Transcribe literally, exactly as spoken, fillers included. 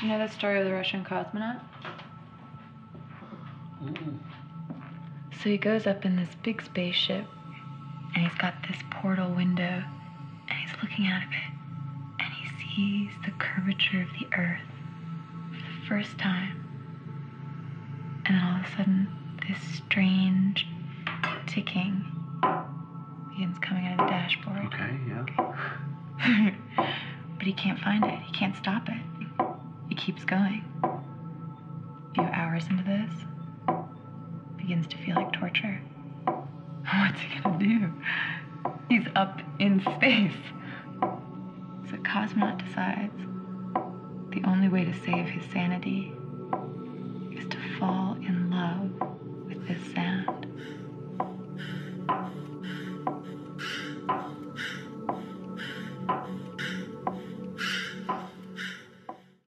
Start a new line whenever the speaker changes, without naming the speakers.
You know the story of the Russian cosmonaut?
Mm-mm.
So he goes up in this big spaceship, and he's got this portal window, and he's looking out of it, and he sees the curvature of the Earth for the first time. And then all of a sudden, this strange ticking begins coming out of the dashboard.
Okay, yeah.
Okay. But he can't find it. He can't stop it. It keeps going. A few hours into this, begins to feel like torture. What's he gonna do? He's up in space. So Cosmonaut decides the only way to save his sanity is to fall in love with this sound.